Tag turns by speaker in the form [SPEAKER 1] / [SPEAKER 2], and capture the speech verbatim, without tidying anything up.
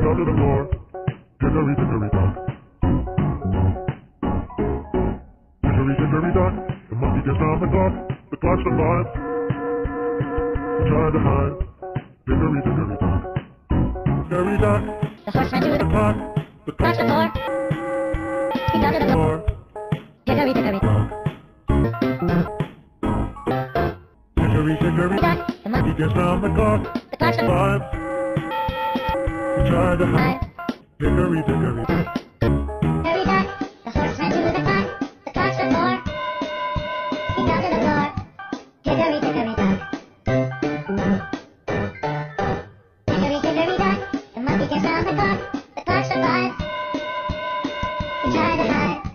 [SPEAKER 1] down to the floor. Hickory dickory dock. Hickory dickory dock. The monkey gets round the clock. The clock strikes five. He tried to hide. Hickory dickory dock. Hickory dock.
[SPEAKER 2] The horse ran to the
[SPEAKER 1] Clock. The
[SPEAKER 2] clock
[SPEAKER 1] clock.
[SPEAKER 2] the floor. He down to the floor. Hickory dickory dock.
[SPEAKER 1] Hickory dickory dock.
[SPEAKER 2] The
[SPEAKER 1] Monkey
[SPEAKER 2] monkey
[SPEAKER 1] gets round the clock.
[SPEAKER 2] the clock
[SPEAKER 1] Five.
[SPEAKER 2] struck
[SPEAKER 1] He tried to hide.
[SPEAKER 2] five.
[SPEAKER 1] Hickory dickory dock.
[SPEAKER 2] Hickory dock. The horse ran to the clock. The clock struck four. He down to the floor. Hickory dickory dock. Hickory dickory dock. The monkey gets round the clock. The clock struck five. He tried to hide.